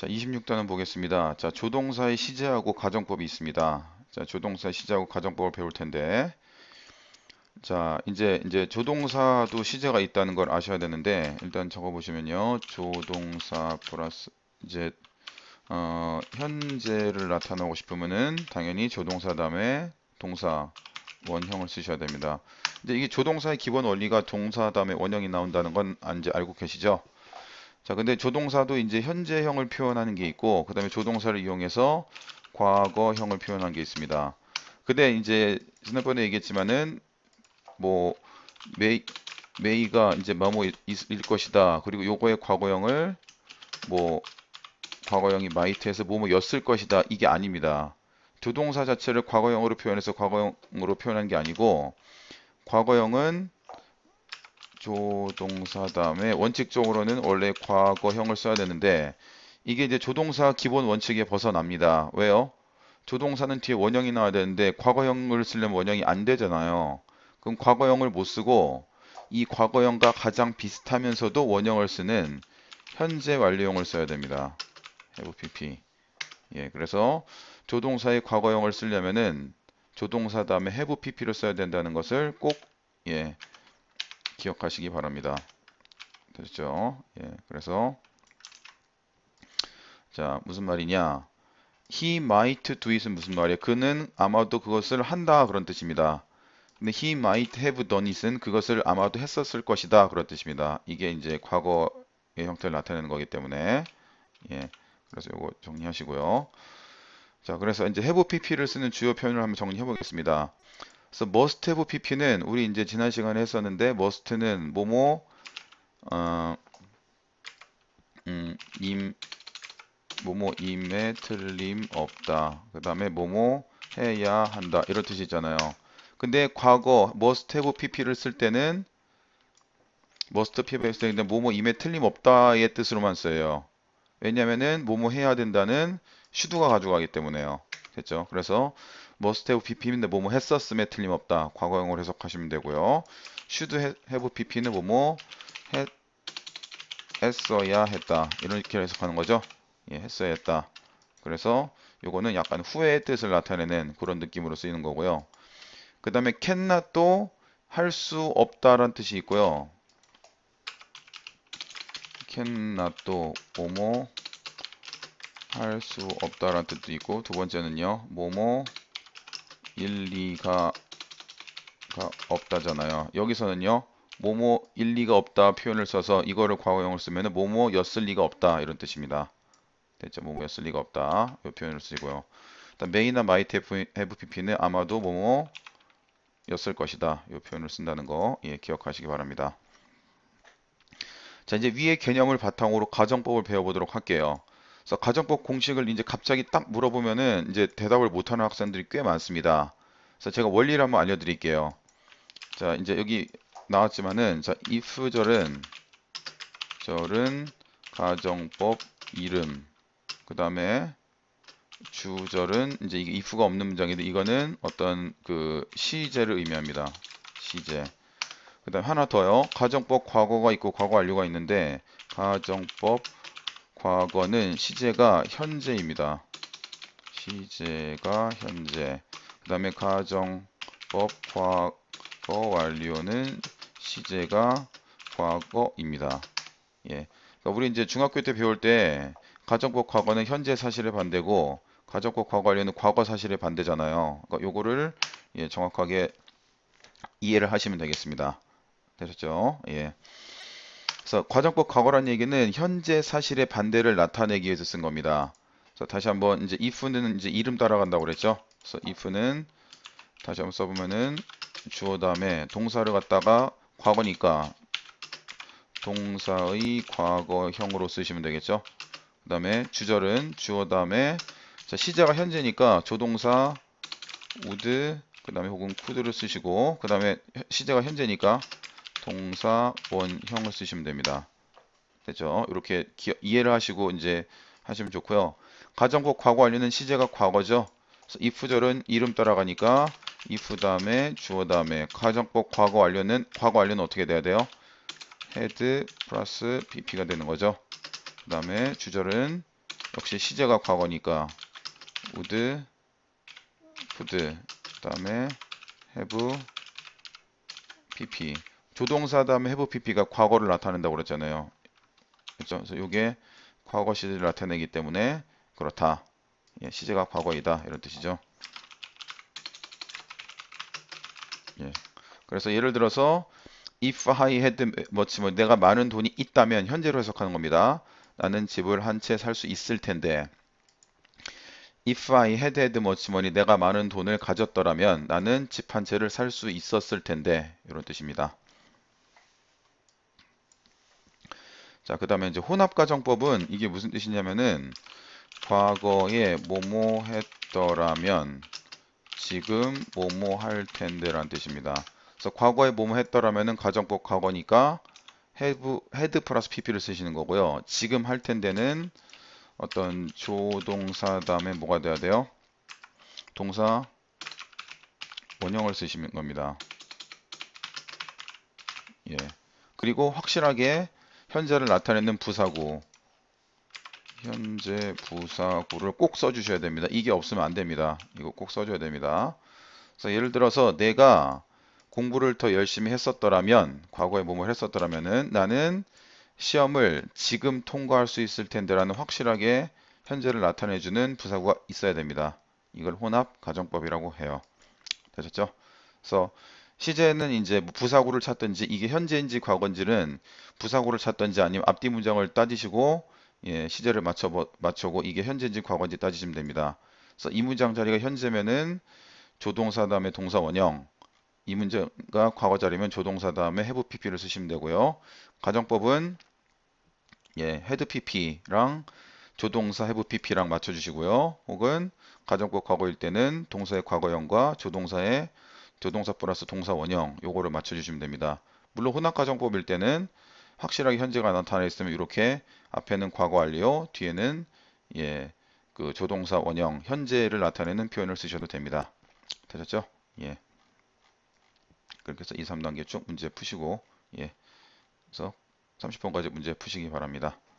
자, 26단원 보겠습니다. 자, 조동사의 시제하고 가정법이 있습니다. 자, 조동사의 시제하고 가정법을 배울 텐데, 자, 이제 조동사도 시제가 있다는 걸 아셔야 되는데, 일단 적어 보시면요. 조동사 플러스 이제 현재를 나타내고 싶으면은 당연히 조동사 다음에 동사 원형을 쓰셔야 됩니다. 근데 이게 조동사의 기본 원리가 동사 다음에 원형이 나온다는 건 이제 알고 계시죠? 자, 근데 조동사도 이제 현재형을 표현하는 게 있고, 그 다음에 조동사를 이용해서 과거형을 표현한 게 있습니다. 근데 이제 지난번에 얘기했지만은 뭐 메이 메이가 이제 뭐뭐 일 것이다. 그리고 요거의 과거형을 뭐 과거형이 마이트해서 뭐뭐였을 것이다. 이게 아닙니다. 조동사 자체를 과거형으로 표현해서 과거형으로 표현한 게 아니고, 과거형은 조동사 다음에 원칙적으로는 원래 과거형을 써야 되는데, 이게 이제 조동사 기본 원칙에 벗어납니다. 왜요? 조동사는 뒤에 원형이 나와야 되는데 과거형을 쓰려면 원형이 안 되잖아요. 그럼 과거형을 못 쓰고 이 과거형과 가장 비슷하면서도 원형을 쓰는 현재 완료형을 써야 됩니다. have pp. 예, 그래서 조동사의 과거형을 쓰려면은 조동사 다음에 have pp를 써야 된다는 것을 꼭 예, 기억하시기 바랍니다. 됐죠? 예, 그래서 자, 무슨 말이냐? He might do it은 무슨 말이에요? 그는 아마도 그것을 한다 그런 뜻입니다. 근데 he might have done it은 그것을 아마도 했었을 것이다 그런 뜻입니다. 이게 이제 과거의 형태를 나타내는 거기 때문에 예, 그래서 이거 정리하시고요. 자, 그래서 이제 have pp를 쓰는 주요 표현을 한번 정리해 보겠습니다. 그래서 must have pp는 우리 이제 지난 시간에 했었는데 must는 뭐뭐 어, 임 뭐뭐임에 틀림없다. 그 다음에 뭐뭐 해야 한다. 이런 뜻이 있잖아요. 근데 과거 must have pp를 쓸 때는 must pp를 쓸 때는 뭐뭐임에 틀림없다의 뜻으로만 써요. 왜냐면은 뭐뭐 해야 된다는 should가 가져가기 때문에요. 됐죠? 그래서 must have pp인데 뭐뭐 했었음에 틀림없다. 과거형으로 해석하시면 되고요. should have pp는 뭐뭐 했어야 했다. 이렇게 해석하는 거죠. 예, 했어야 했다. 그래서 요거는 약간 후회의 뜻을 나타내는 그런 느낌으로 쓰이는 거고요. 그 다음에 cannot도 할 수 없다라는 뜻이 있고요. cannot도 뭐뭐 할 수 없다라는 뜻도 있고, 두 번째는요, 뭐뭐 일리가 없다잖아요. 여기서는요, 뭐뭐 일리가 없다 표현을 써서 이거를 과거형을 쓰면 뭐뭐였을 리가 없다 이런 뜻입니다. 됐죠? 뭐뭐였을 리가 없다 이 표현을 쓰고요. 일단 메이나 마이트 have pp는 아마도 뭐뭐였을 것이다 이 표현을 쓴다는 거 예, 기억하시기 바랍니다. 자, 이제 위의 개념을 바탕으로 가정법을 배워보도록 할게요. 그래서 가정법 공식을 이제 갑자기 딱 물어보면은 이제 대답을 못하는 학생들이 꽤 많습니다. 그래서 제가 원리를 한번 알려드릴게요. 자, 이제 여기 나왔지만은 자, if 절은 가정법 이름, 그 다음에 주절은 이제 이게 if가 없는 문장인데 이거는 어떤 그 시제를 의미합니다. 시제. 그다음 하나 더요. 가정법 과거가 있고 과거 완료가 있는데 가정법 과거는 시제가 현재입니다. 시제가 현재. 그다음에 가정법 과거 완료는 시제가 과거입니다. 예. 그러니까 우리 이제 중학교 때 배울 때 가정법 과거는 현재 사실의 반대고 가정법 과거 완료는 과거 사실의 반대잖아요. 그러니까 요거를 예, 정확하게 이해를 하시면 되겠습니다. 되셨죠? 예. 그래서 가정법 과거란 얘기는 현재 사실의 반대를 나타내기 위해서 쓴 겁니다. 그래서 다시 한번 이제 if는 이제 이름 따라간다고 그랬죠? 그래서 if는 다시 한번 써보면은 주어 다음에 동사를 갖다가 과거니까 동사의 과거형으로 쓰시면 되겠죠? 그 다음에 주절은 주어 다음에 자, 시제가 현재니까 조동사 would 그 다음에 혹은 could를 쓰시고 그 다음에 시제가 현재니까 동사 원형을 쓰시면 됩니다. 됐죠? 이렇게 이해를 하시고 이제 하시면 좋고요. 가정법 과거 완료는 시제가 과거죠. 그래서 if절은 이름 따라가니까 if 다음에 주어 다음에 가정법 과거 완료는 어떻게 돼야 돼요? had 플러스 pp가 되는 거죠. 그 다음에 주절은 역시 시제가 과거니까 would, could, 그다음에 have pp. 조동사 다음에 have pp가 과거를 나타낸다고 그랬잖아요. 그렇죠? 그래서 이게 과거 시제를 나타내기 때문에 그렇다. 예, 시제가 과거이다 이런 뜻이죠. 예. 그래서 예를 들어서 if I had much money, 내가 많은 돈이 있다면 현재로 해석하는 겁니다. 나는 집을 한 채 살 수 있을 텐데 if I had much money, 내가 많은 돈을 가졌더라면 나는 집 한 채를 살 수 있었을 텐데 이런 뜻입니다. 자, 그 다음에 이제 혼합가정법은 이게 무슨 뜻이냐면은 과거에 뭐뭐 했더라면 지금 뭐뭐 할 텐데 라는 뜻입니다. 그래서 과거에 뭐뭐 했더라면은 가정법 과거니까 had 플러스 pp를 쓰시는 거고요. 지금 할 텐데는 어떤 조동사 다음에 뭐가 돼야 돼요? 동사 원형을 쓰시는 겁니다. 예. 그리고 확실하게 현재를 나타내는 부사구, 현재 부사구를 꼭 써주셔야 됩니다. 이게 없으면 안 됩니다. 이거 꼭 써줘야 됩니다. 그래서 예를 들어서 내가 공부를 더 열심히 했었더라면, 과거에 뭐뭐 했었더라면은 나는 시험을 지금 통과할 수 있을 텐데라는 확실하게 현재를 나타내주는 부사구가 있어야 됩니다. 이걸 혼합 가정법이라고 해요. 되셨죠? 그래서 시제는 이제 뭐 부사구를 찾든지 이게 현재인지 과거인지는 부사구를 찾든지 아니면 앞뒤 문장을 따지시고 예, 시제를 맞춰고 이게 현재인지 과거인지 따지시면 됩니다. 그래서 이 문장 자리가 현재면은 조동사 다음에 동사 원형, 이 문제가 과거 자리면 조동사 다음에 have pp를 쓰시면 되고요. 가정법은 예, had pp랑 조동사 have pp랑 맞춰주시고요. 혹은 가정법 과거일 때는 동사의 과거형과 조동사의 조동사 플러스 동사 원형 요거를 맞춰주시면 됩니다. 물론 혼합가정법일 때는 확실하게 현재가 나타나 있으면 이렇게 앞에는 과거 완료, 뒤에는 예, 그 조동사 원형 현재를 나타내는 표현을 쓰셔도 됩니다. 되셨죠? 예. 그렇게 해서 2, 3단계 쭉 문제 푸시고 예. 그래서 30번까지 문제 푸시기 바랍니다.